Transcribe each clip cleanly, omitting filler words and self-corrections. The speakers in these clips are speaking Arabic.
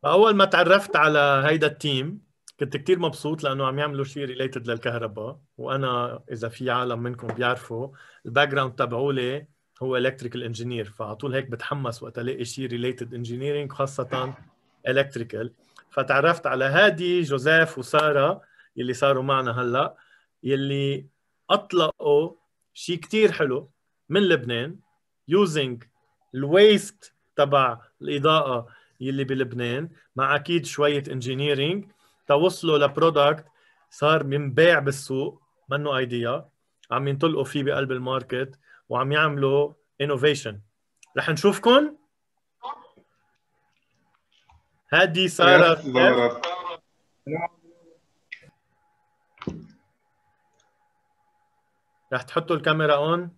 أول ما تعرفت على هيدا التيم كنت كتير مبسوط لأنه عم يعملوا شيء ريليتد للكهرباء، وأنا إذا في عالم منكم بيعرفوا الباك جراوند تبعولي هو الكتريكال انجينير، فعلى طول هيك بتحمس وقت الاقي شيء ريليتد انجينيرينج خاصة الكتريكال. فتعرفت على هادي جوزيف وسارة يلي صاروا معنا هلا، يلي أطلقوا شيء كتير حلو من لبنان يوزنج الويست تبع الإضاءة يلي بلبنان مع اكيد شويه انجينيرينج توصلوا لبرودكت صار بينباع بالسوق، منه ايديا عم ينطلقوا فيه بقلب الماركت وعم يعملوا انوفيشن. رح نشوفكم. هادي ساره يس زغرت. رح تحطوا الكاميرا اون.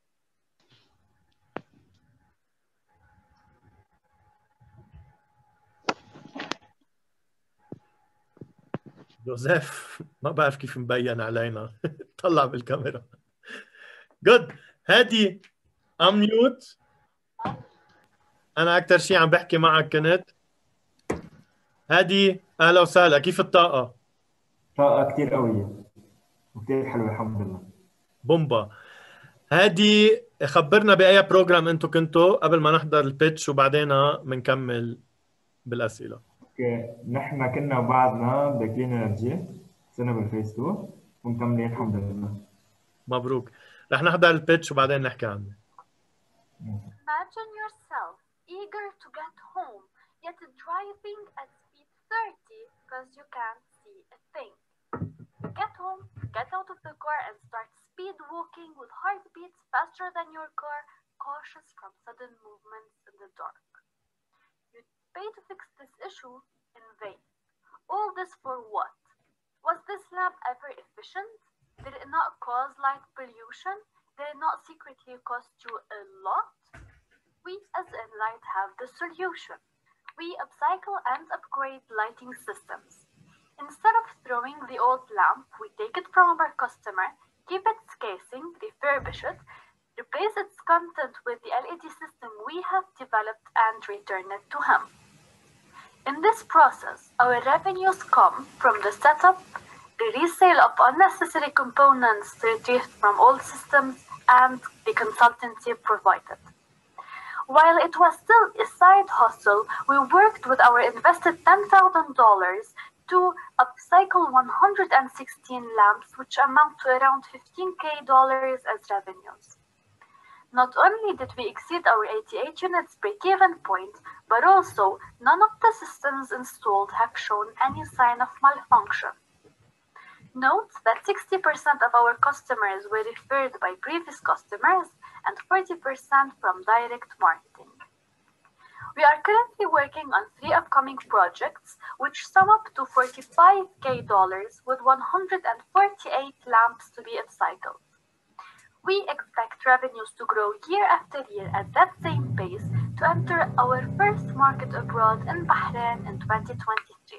جوزيف ما بعرف كيف مبين علينا طلع بالكاميرا. جود. هادي اميوت. انا اكثر شيء عم بحكي معك كنت. هادي اهلا وسهلا، كيف الطاقه؟ طاقة كتير قوية وكتير حلوة الحمد لله. بومبا. هادي خبرنا بأي بروجرام انتو كنتوا قبل ما نحضر البيتش وبعدين بنكمل بالأسئلة. اوكي، نحن كنا وبعدنا بكلينرجي سنة بالفيس 2 ومكملين الحمد لله. مبروك. رح نحضر البيتش وبعدين نحكي عنه. Imagine yourself eager to get home, yet driving at speed 30 because you can't see a thing. You get home, get out of the car and start speed walking with heartbeats faster than your car, cautious from sudden movements in the dark. You pay to fix this issue in vain. All this for what? Was this lamp ever efficient? Did it not cause light pollution? Did it not secretly cost you a lot? We as Enlight have the solution. We upcycle and upgrade lighting systems. Instead of throwing the old lamp, we take it from our customer, keep its casing, refurbish it, replace its content with the LED system we have developed and return it to him. In this process, our revenues come from the setup, the resale of unnecessary components retrieved from old systems, and the consultancy provided. While it was still a side hustle, we worked with our invested $10,000 to upcycle 116 lamps, which amount to around $15K as revenues. Not only did we exceed our 88 units break-even point, but also none of the systems installed have shown any sign of malfunction. Note that 60% of our customers were referred by previous customers and 40% from direct marketing. We are currently working on 3 upcoming projects, which sum up to $45K with 148 lamps to be upcycled. We expect revenues to grow year after year at that same pace to enter our first market abroad in Bahrain in 2023.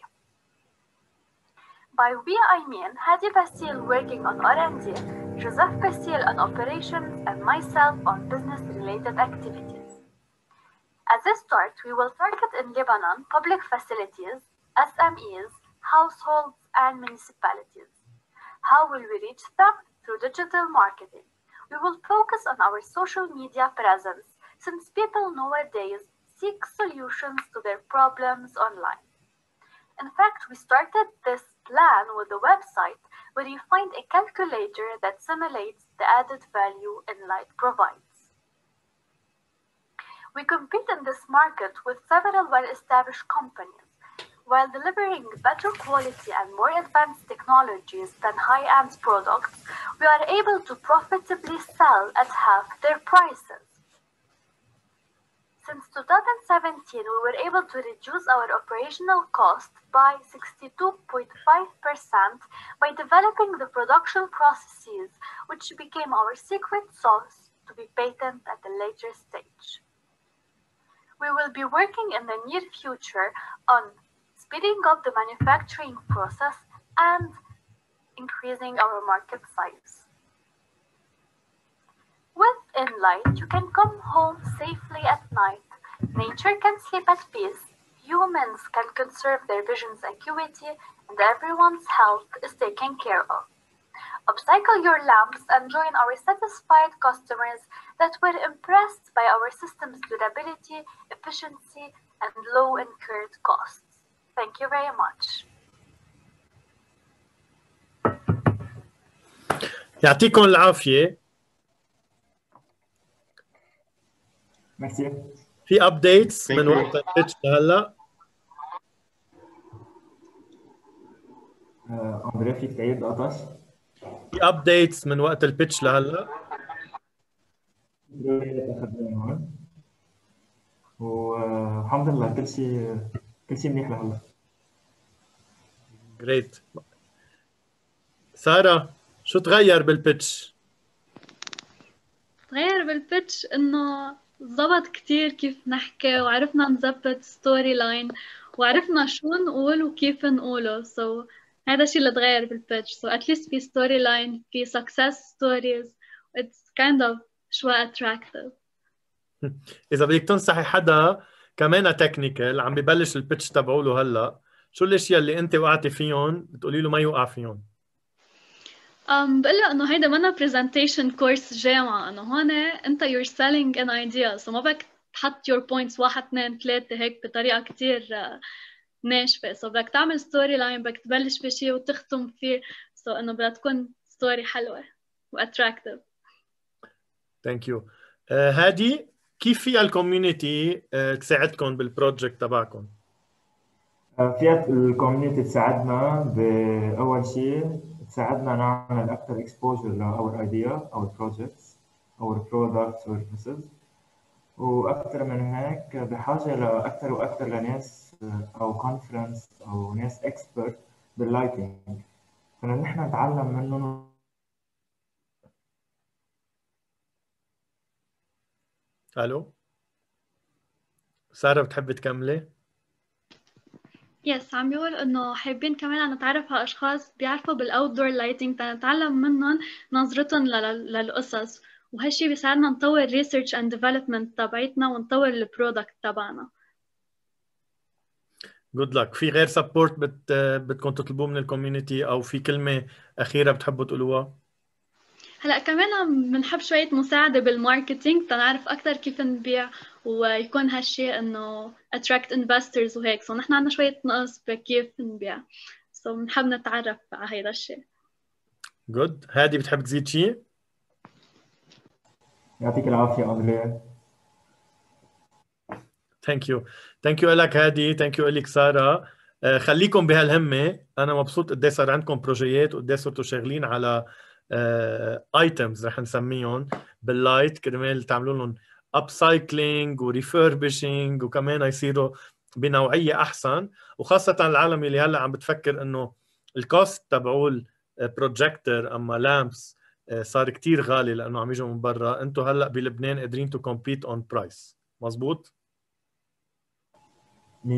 By we, I mean Hady Bassil working on R&D, Joseph Bassil on operations, and myself on business-related activities. As a start, we will target in Lebanon public facilities, SMEs, households, and municipalities. How will we reach them? Through digital marketing. We will focus on our social media presence, since people nowadays seek solutions to their problems online. In fact, we started this plan with a website where you find a calculator that simulates the added value Enlight provides. We compete in this market with several well-established companies. While delivering better quality and more advanced technologies than high-end products, we are able to profitably sell at half their prices. Since 2017, we were able to reduce our operational cost by 62.5% by developing the production processes, which became our secret sauce to be patented at a later stage. We will be working in the near future on speeding up the manufacturing process and increasing our market size. With Enlight, you can come home safely at night, nature can sleep at peace, humans can conserve their vision's acuity and everyone's health is taken care of. Upcycle your lamps and join our satisfied customers that were impressed by our system's durability, efficiency, and low incurred costs. Thank you very much. يعطيكم العافية. ميرسي. في ابديتس من وقت البيتش لهلا؟ اندري فيك تعيد قطش؟ في ابديتس من وقت البيتش لهلا؟ اخذناهم هون والحمد لله كل شيء منيح لهلا. جريت. سارة شو تغير بالبيتش؟ تغير بالبيتش انه ضبط كتير كيف نحكي وعرفنا نظبط ستوري لاين وعرفنا شو نقول وكيف نقوله. هذا الشيء اللي تغير بالبيتش. at least في ستوري لاين، في success stories. It's kind of شوي attractive. إذا بدك تنصحي حدا كمان تكنيكال عم ببلش البيتش تبعه له هلا، شو الاشياء اللي انت وقعتي فيهم بتقولي له ما يوقع فيهم؟ بقول له انه هيدا منا presentation course جامعة، انه هون انت you're selling an idea، ما بدك تحط your points 1 2 3 هيك بطريقة كتير ناشفة. بدك تعمل ستوري لاين، بدك تبلش بشيء وتختم فيه. انه بدها تكون ستوري حلوة واتراكتيف. ثانك يو. هادي، كيف فيها الكوميونتي تساعدكم بالبروجكت تبعكم؟ فيها الكوميونتي تساعدنا بأول شيء تساعدنا نعمل أكثر exposure لأور ايديا أو projects أو products or services، وأكثر من هيك بحاجة لأكثر وأكثر لناس أو كونفرنس أو ناس expert باللايتنج، فنحن نتعلم منهم. الو سارة، بتحبي تكملي؟ يس، عم بيقول انه حابين كمان نتعرف على اشخاص بيعرفوا بالاوتدور لايتنج تنتعلم منهم نظرتهم للقصص، وهالشي بيساعدنا نطور ريسيرش اند ديفلوبمنت تبعتنا ونطور البرودكت تبعنا. جود لك. في غير سبورت بدكم تطلبوه من الكوميونتي، او في كلمة أخيرة بتحبوا تقولوها؟ هلا كمان بنحب شوية مساعدة بالماركتينج تنعرف أكتر كيف نبيع ويكون هالشيء إنه attract investors وهيك. نحن عنا شوية نقص بكيف نبيع، بنحب نتعرف على هيدا الشيء. جود. هادي، بتحب تزيد شيء؟ يعطيك العافية أندري. ثانك يو. ثانك يو لك هادي، ثانك يو لك سارة. خليكم بهالهمة. أنا مبسوط قد صار عندكم بروجيات وقد صرتوا شغالين على ايتمز رح نسميهم باللايت كرمال تعملوا لهم ابسايكلينج وريفربشنج وكمان يصيروا بنوعيه احسن، وخاصه العالم اللي هلا عم بتفكر انه الكوست تبعول بروجيكتور اما لامبس صار كتير غالي لانه عم يجوا من برا. انتم هلا بلبنان قادرين تو كومبيت اون برايس، مزبوط؟ 100%.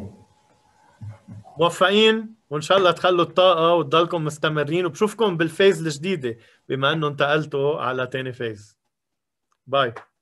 موفقين، وان شاء الله تخلوا الطاقه وتضلكم مستمرين، وبشوفكم بالفيز الجديده بما انه انتقلتوا على تاني فيز. باي.